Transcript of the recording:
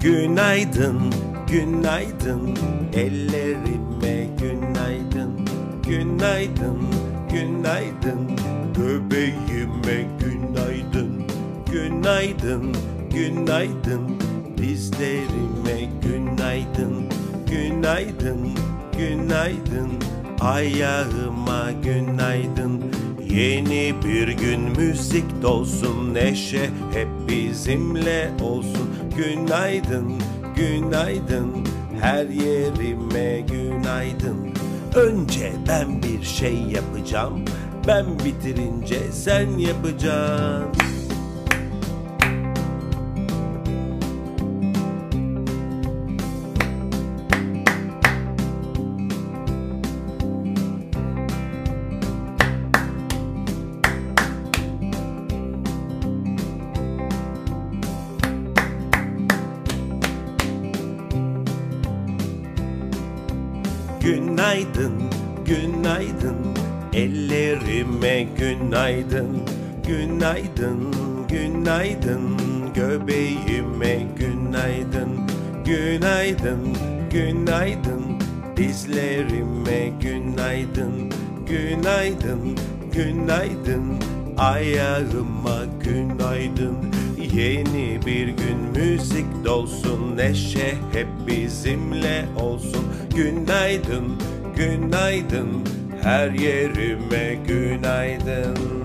Günaydın, günaydın, ellerime günaydın. Günaydın, günaydın, göbeğime günaydın. Günaydın, günaydın, dizlerime günaydın. Günaydın, günaydın, ayağıma günaydın. Yeni bir gün, müzik dolsun, neşe hep bizimle olsun. Günaydın, günaydın, her yerime günaydın. Önce ben bir şey yapacağım, ben bitirince sen yapacaksın. Günaydın, günaydın, ellerime günaydın. Günaydın, günaydın, göbeğime günaydın. Günaydın, günaydın, dizlerime günaydın. Günaydın, günaydın, ayağıma günaydın. Yeni bir gün, müzik dolsun, neşe hep bizimle olsun. Günaydın, günaydın, her yerime günaydın.